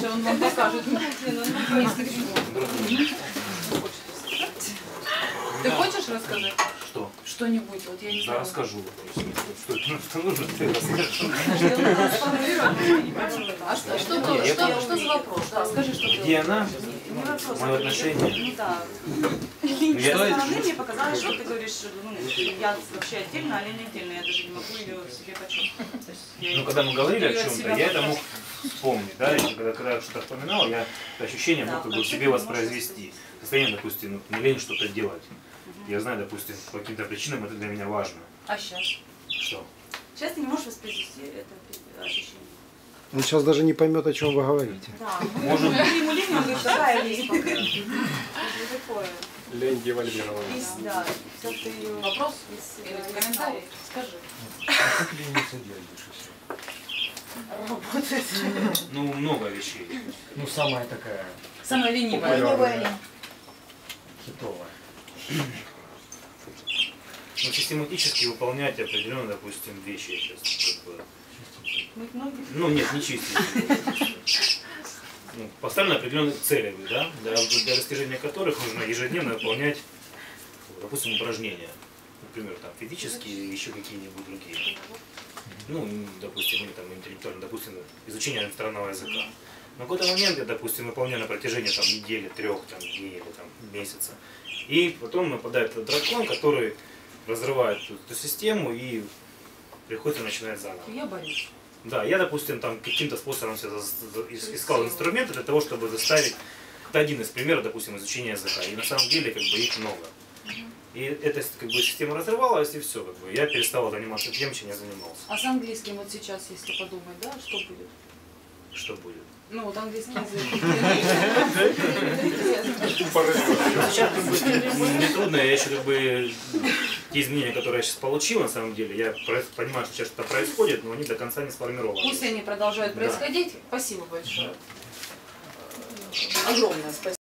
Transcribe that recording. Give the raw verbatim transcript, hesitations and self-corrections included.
дальше он вам покажет. Ты хочешь рассказать? Что? Что-нибудь, вот я не Да, знаю. расскажу. Что, ну, что нужно, ты расскажешь. А что, что, было? что, что за вопрос? Да, скажи, что Где она? Не вопрос. Мое отношение? Ну да. Ну, я- Со стороны мне показалось, что ты говоришь, ну, я вообще отдельно, а Лена отдельно. Я даже не могу ее в себе почувствовать. То есть я- Ну, когда мы говорили о Её чем-то, себя я это мог вспомнить, да, и когда, когда я что-то вспоминал, я это ощущение мог как бы в себе воспроизвести. Состояние, допустим, ну, мне лень что-то делать. Я знаю, допустим, по каким-то причинам это для меня важно. А сейчас? Что? Сейчас ты не можешь воспроизвести это ощущение. Он сейчас даже не поймет, о чем вы говорите. Да. Может, Мы ему лень, он говорит, какая лень пока. Это такое. Лень девальвирована. Из- Да, вся ты ее... Вопрос из- или э, комментарий? Скажи. Как лениться делать больше всего? Работает. ну, много вещей. Ну, самая такая Самая ленивая. популярная, хитовая. Ну, систематически выполнять определенные, допустим, вещи я сейчас как бы, Мыть ноги. ну нет, не чистить. Ну, поставлены определенные цели, да, для, для достижения которых нужно ежедневно выполнять, допустим, упражнения. Например, там, физические или еще какие-нибудь другие. Ну, допустим, или там интеллектуально, допустим, изучение иностранного языка. На какой-то момент я, допустим, выполняю на протяжении там, недели, трех там, дней или там, месяца. И потом нападает этот дракон, который разрывает эту, эту систему и приходится начинать заново. Я боюсь. Да, я, допустим, там каким-то способом себя за- за- ис- искал инструменты для того, чтобы заставить. Это один из примеров, допустим, изучения языка. И на самом деле как бы их много. И эта как бы, система разрывалась, и все. Как бы, я перестал заниматься тем, чем я занимался. А с английским вот сейчас, если подумать, да, что будет? Что будет? Ну вот английский язык. Сейчас как бы, мне трудно, я еще как бы те изменения, которые я сейчас получил, на самом деле, я про- понимаю, что сейчас что-то происходит, но они до конца не сформированы. Пусть они продолжают Да. происходить. Спасибо большое. Огромное спасибо.